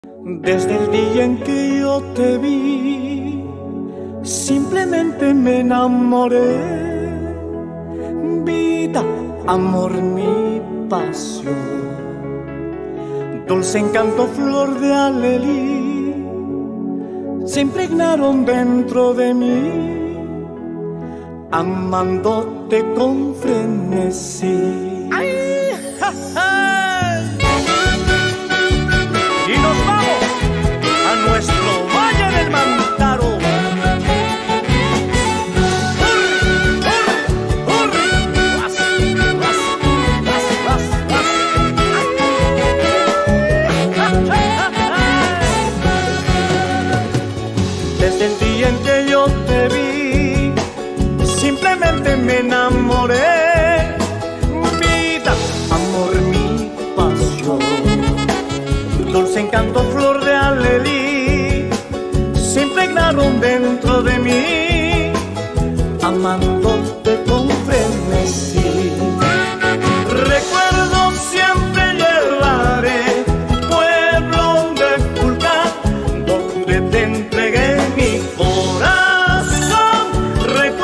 Desde el día en que yo te vi, simplemente me enamoré. Vida, amor, mi pasión, dulce encanto, flor de alelí, se impregnaron dentro de mí, amándote con frenesí. ¡Ay! ¡Ja, ja! Y nos vamos a nuestro Valle del Mantaro. Desde el día en que yo te vi, simplemente me enamoré. Vida, amor, mi pasión, dulce encanto, flor de alelí, se impregnaron dentro de mí, amando